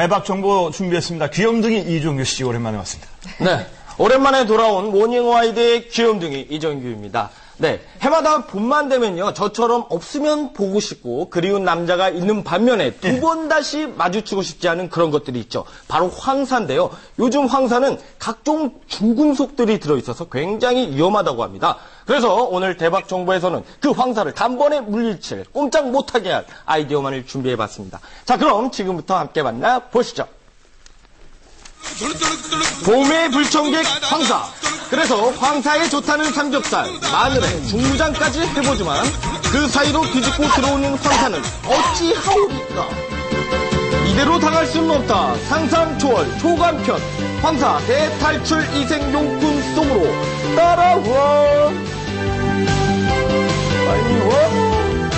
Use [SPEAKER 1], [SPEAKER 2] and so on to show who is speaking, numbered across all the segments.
[SPEAKER 1] 대박 정보 준비했습니다. 귀염둥이 이종규 씨 오랜만에 왔습니다.
[SPEAKER 2] 네, 오랜만에 돌아온 모닝와이드의 귀염둥이 이종규입니다. 네, 해마다 봄만 되면요, 저처럼 없으면 보고 싶고 그리운 남자가 있는 반면에 두 번 다시 마주치고 싶지 않은 그런 것들이 있죠. 바로 황사인데요. 요즘 황사는 각종 중금속들이 들어있어서 굉장히 위험하다고 합니다. 그래서 오늘 대박 정보에서는 그 황사를 단번에 물리칠 꼼짝 못하게 할 아이디어만을 준비해봤습니다. 자, 그럼 지금부터 함께 만나보시죠. 봄의 불청객 황사. 그래서 황사에 좋다는 삼겹살, 마늘에 중무장까지 해보지만 그 사이로 비집고 들어오는 황사는 어찌하오리까. 이대로 당할 수는 없다. 상상 초월 초간편 황사 대탈출 이생용품 속으로 따라와. 빨리 와.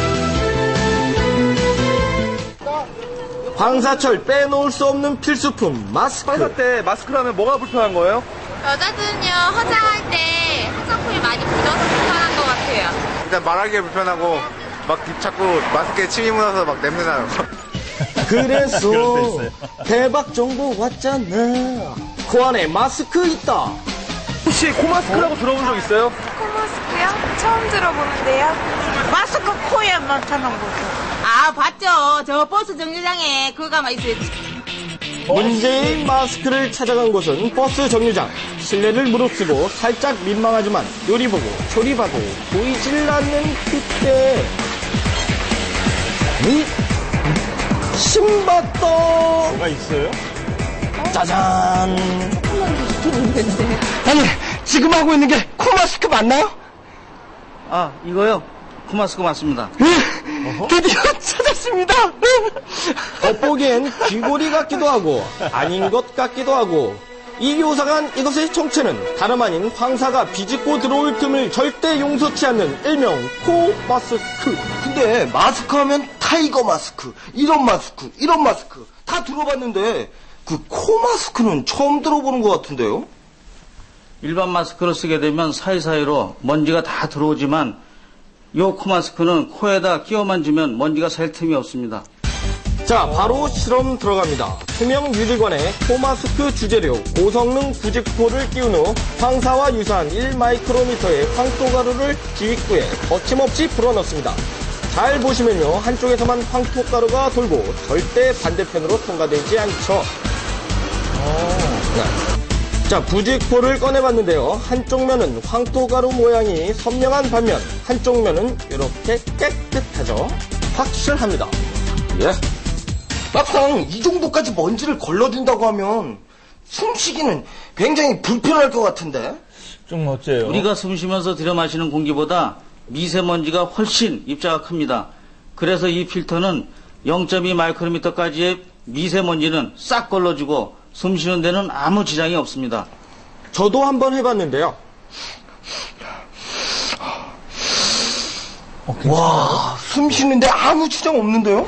[SPEAKER 2] 황사철 빼놓을 수 없는 필수품 마스크.
[SPEAKER 3] 황사 때 마스크를 하면 뭐가 불편한 거예요?
[SPEAKER 4] 여자들은요, 화장할 때 화장품이 많이 묻어서 불편한 것 같아요.
[SPEAKER 3] 일단 말하기에 불편하고 막 자꾸 마스크에 침이 묻어서 막 냄새나요.
[SPEAKER 2] 그래서 대박 정보 왔잖아. 코 안에 마스크 있다.
[SPEAKER 3] 혹시 코마스크라고 들어본 적 있어요?
[SPEAKER 5] 코마스크요? 처음 들어보는데요. 마스크 코에만 타는 거죠.
[SPEAKER 6] 아, 봤죠. 저 버스 정류장에 그거가 있어요.
[SPEAKER 2] 문재인 마스크를 찾아간 곳은 버스 정류장. 실내를 무릅쓰고 살짝 민망하지만 요리 보고 조리 봐도 보이질 않는 그때 신봤다.
[SPEAKER 1] 뭐가 있어요?
[SPEAKER 2] 짜잔. 아니, 지금 하고 있는 게 코마스크 맞나요?
[SPEAKER 7] 아, 이거요? 코마스크 맞습니다.
[SPEAKER 2] 드디어 찾았습니다. 겉보기엔 귀고리 같기도 하고 아닌 것 같기도 하고 이 묘사간 이것의 정체는 다름 아닌 황사가 비집고 들어올 틈을 절대 용서치 않는 일명 코마스크. 근데 마스크 하면 타이거 마스크, 이런 마스크 다 들어봤는데 그 코마스크는 처음 들어보는 것 같은데요?
[SPEAKER 7] 일반 마스크를 쓰게 되면 사이사이로 먼지가 다 들어오지만 요 코마스크는 코에다 끼워만 주면 먼지가 살 틈이 없습니다.
[SPEAKER 2] 자, 바로 실험 들어갑니다. 투명 유리관에 코마스크 주재료 고성능 부직포를 끼운 후 황사와 유사한 1마이크로미터의 황토가루를 기입구에 거침없이 불어넣습니다. 잘 보시면요, 한쪽에서만 황토가루가 돌고 절대 반대편으로 통과되지 않죠. 네. 자, 부직포를 꺼내봤는데요. 한쪽 면은 황토가루 모양이 선명한 반면 한쪽 면은 이렇게 깨끗하죠. 확실합니다. 예. 막상 이 정도까지 먼지를 걸러준다고 하면 숨쉬기는 굉장히 불편할 것 같은데.
[SPEAKER 1] 좀 어째요?
[SPEAKER 7] 우리가 숨 쉬면서 들여 마시는 공기보다 미세먼지가 훨씬 입자가 큽니다. 그래서 이 필터는 0.2 마이크로미터까지의 미세먼지는 싹 걸러주고 숨 쉬는 데는 아무 지장이 없습니다.
[SPEAKER 2] 저도 한번 해봤는데요. 와, 숨 쉬는데 아무 지장 없는데요?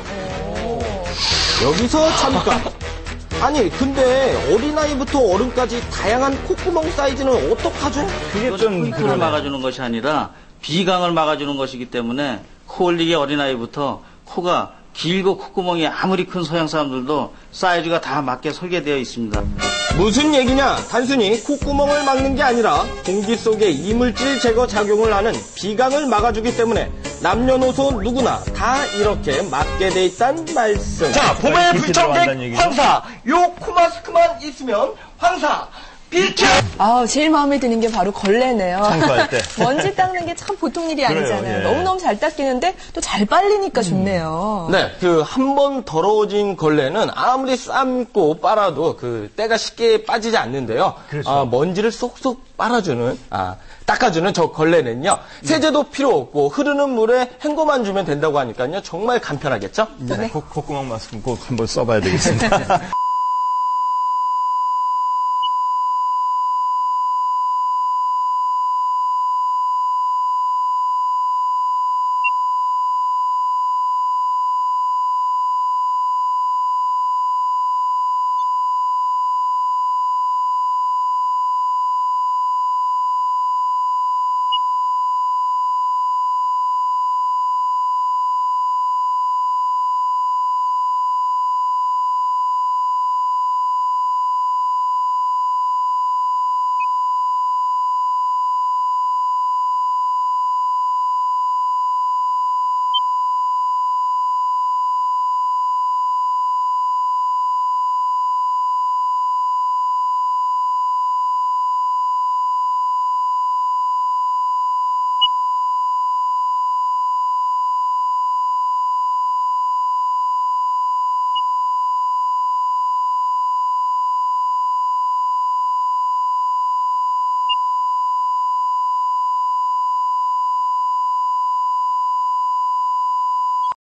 [SPEAKER 2] 여기서 잠깐. 아니, 근데 어린아이부터 어른까지 다양한 콧구멍 사이즈는 어떡하죠?
[SPEAKER 1] 그게 좀
[SPEAKER 7] 코를 막아주는 것이 아니라 비강을 막아주는 것이기 때문에 코 올리기 어린아이부터 코가 길고 콧구멍이 아무리 큰 서양 사람들도 사이즈가 다 맞게 설계되어 있습니다.
[SPEAKER 2] 무슨 얘기냐? 단순히 콧구멍을 막는 게 아니라 공기 속에 이물질 제거 작용을 하는 비강을 막아주기 때문에 남녀노소 누구나 다 이렇게 맞게 돼 있단 말씀. 자, 봄의 불청객 황사. 요 코마스크만 있으면 황사. 비켜!
[SPEAKER 8] 제일 마음에 드는 게 바로 걸레네요.
[SPEAKER 1] 청소할 때.
[SPEAKER 8] 먼지 닦는 게 참 보통 일이 아니잖아요.
[SPEAKER 1] 그래요, 예.
[SPEAKER 8] 너무너무 잘 닦이는데 또 잘 빨리니까 좋네요.
[SPEAKER 2] 네, 한 번 더러워진 걸레는 아무리 삶고 빨아도 때가 쉽게 빠지지 않는데요.
[SPEAKER 1] 그렇죠.
[SPEAKER 2] 먼지를 쏙쏙 닦아주는 저 걸레는요, 세제도 필요 없고 흐르는 물에 헹궈만 주면 된다고 하니까요, 정말 간편하겠죠?
[SPEAKER 1] 네. 콧구멍 마스크 꼭 한번 써봐야 되겠습니다.